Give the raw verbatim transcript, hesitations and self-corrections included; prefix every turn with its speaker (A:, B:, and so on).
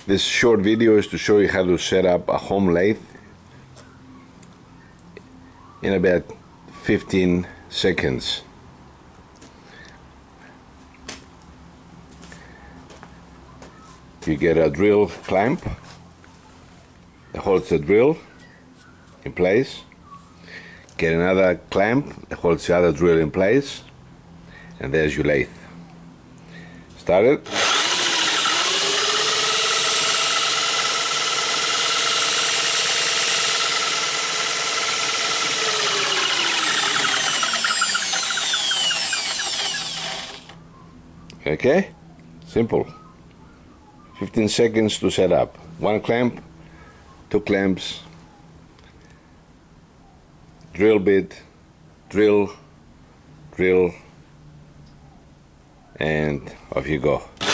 A: This short video is to show you how to set up a home lathe in about fifteen seconds. You get a drill clamp that holds the drill in place. Get another clamp that holds the other drill in place, and there's your lathe. Start it. Okay, simple. fifteen seconds to set up. One clamp, two clamps, drill bit, drill, drill, and off you go.